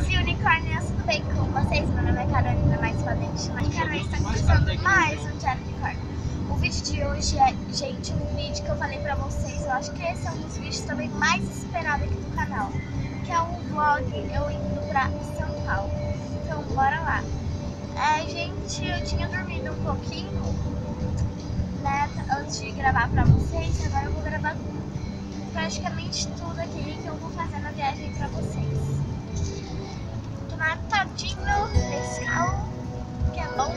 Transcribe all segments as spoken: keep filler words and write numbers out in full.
Unicorns e unicórnios, tudo bem com vocês? Meu nome é Carolina, mais Valente. Mas Carolina está começando mais um Diário Unicórnio. O vídeo de hoje é, gente, um vídeo que eu falei pra vocês. Eu acho que esse é um dos vídeos também mais esperados aqui do canal, que é um vlog eu indo pra São Paulo. Então, bora lá. É, gente, eu tinha dormido um pouquinho, né, antes de gravar pra vocês. Agora eu vou gravar praticamente tudo aqui que eu vou fazer na viagem pra vocês. Tomar todinho desse carro, que é bom.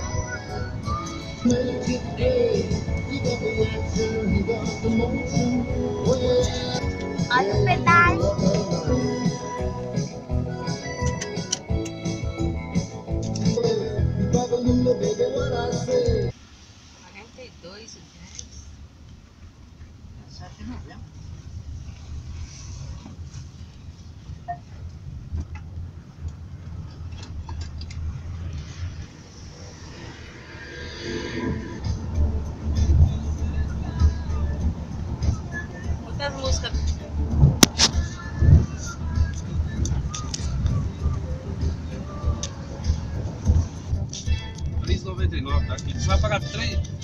Olha o pedágio. quarenta e dois reais. Sete reais. Quantas músicas? três e noventa e nove, tá aqui. Você vai pagar três?